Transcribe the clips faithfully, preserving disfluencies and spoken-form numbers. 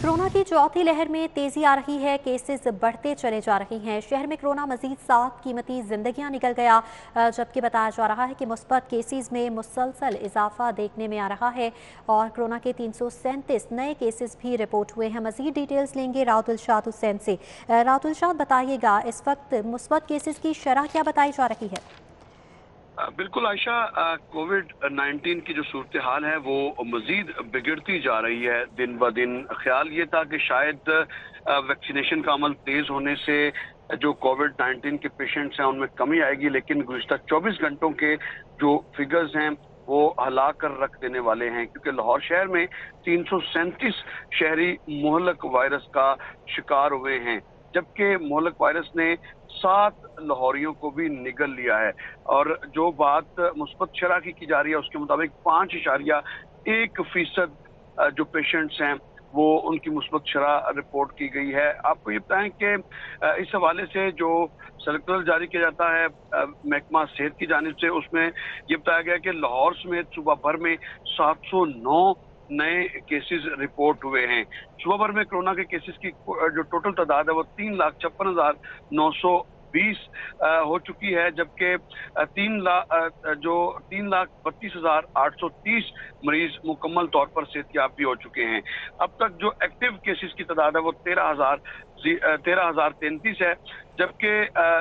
Corona की चौथी लहर में तेजी आ रही है, केसेस बढ़ते चले जा रहे हैं। शहर में कोरोना मजीद सात कीमती जिंदगियां निकल गया, जबकि बताया जा रहा है कि मुस्बत केसेस में मुसलसल इजाफा देखने में आ रहा है और कोरोना के तीन सौ सैंतीस नए केसेस भी रिपोर्ट हुए हैं। मजीद डिटेल्स लेंगे राउत इरशाद हुसैन से। राउत इरशाद, बताइएगा इस वक्त मुस्बत केसेस की शरह क्या बताई जा रही है? बिल्कुल आयशा, कोविड नाइन्टीन की जो सूरत हाल है वो मजीद बिगड़ती जा रही है दिन ब दिन। ख्याल ये था कि शायद वैक्सीनेशन का अमल तेज होने से जो कोविड नाइन्टीन के पेशेंट्स हैं उनमें कमी आएगी, लेकिन गुज़िश्ता चौबीस घंटों के जो फिगर्स हैं वो हिला कर रख देने वाले हैं, क्योंकि लाहौर शहर में तीन सौ सैंतीस शहरी मुहल्लक वायरस का शिकार हुए हैं, जबकि मुहल्लक वायरस ने सात लाहौरियों को भी निगल लिया है। और जो बात मुस्बत शरह की की जा रही है उसके मुताबिक पाँच इशारिया एक फीसद जो पेशेंट्स हैं वो उनकी मुस्बत शरह रिपोर्ट की गई है। आपको ये बताएं कि इस हवाले से जो सर्कुलर जारी किया जाता है महकमा सेहत की जानिब से, उसमें ये बताया गया कि लाहौर समेत सूबा भर में सात सौ नौ नए केसेस रिपोर्ट हुए हैं। सुबह भर में कोरोना के केसेस की जो टोटल तादाद है वो तीन लाख छप्पन हजार नौ सौ बीस हो चुकी है, जबकि तीन लाख जो तीन लाख बत्तीस हजार आठ सौ तीस मरीज मुकम्मल तौर पर सेहतयाब भी हो चुके हैं। अब तक जो एक्टिव केसेस की तादाद है वो तेरह हजार तेरह हजार तैंतीस है, जबकि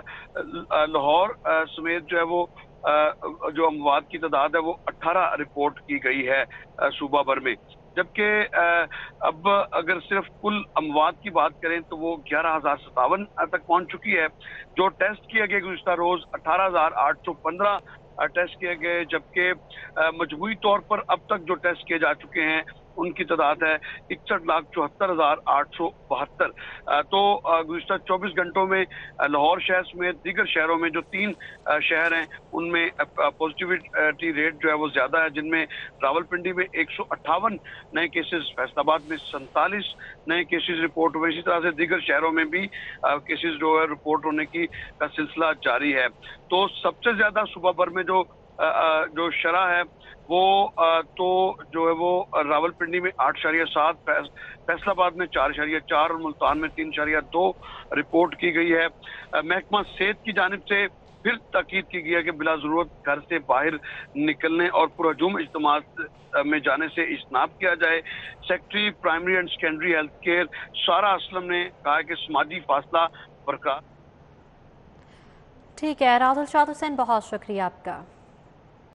लाहौर समेत जो है वो जो अमवात की तादाद है वो अठारह रिपोर्ट की गई है सूबा भर में। जबकि अब अगर सिर्फ कुल अमवात की बात करें तो वो ग्यारह हजार सतावन तक पहुंच चुकी है। जो टेस्ट किए गए गुज़िश्ता रोज अठारह हजार आठ सौ पंद्रह टेस्ट किए गए, जबकि मजमूई तौर पर अब तक जो टेस्ट किए जा चुके हैं उनकी तादाद है इकसठ लाख चौहत्तर हजार आठ सौ बहत्तर। तो गुज़िश्ता चौबीस घंटों में लाहौर शहर समेत दीगर शहरों में जो तीन शहर हैं उनमें पॉजिटिविटी रेट जो है वो ज्यादा है, जिनमें रावलपिंडी में एक सौ अट्ठावन नए केसेस, फैसलाबाद में सैंतालीस नए केसेस रिपोर्ट हुए। इसी तरह से दीगर शहरों में भी केसेस जो है रिपोर्ट होने की का सिलसिला जारी है। तो सबसे ज्यादा सुबह भर में जो जो शरह है वो तो जो है वो रावलपिंडी में आठ शरिया सात, फैसलाबाद में चार शरिया चार और मुल्तान में तीन शरिया दो रिपोर्ट की गई है। महकमा सेहत की जानिब से फिर ताकीद की गई है कि बिला जरूरत घर से बाहर निकलने और पुरहजूम इज्तिमात में जाने से इज्तनाब किया जाए। Secretary primary and secondary health care Sara Aslam ने कहा है कि समाजी फासला बरकरार। ठीक है, राउत इरशाद हुसैन, बहुत शुक्रिया आपका।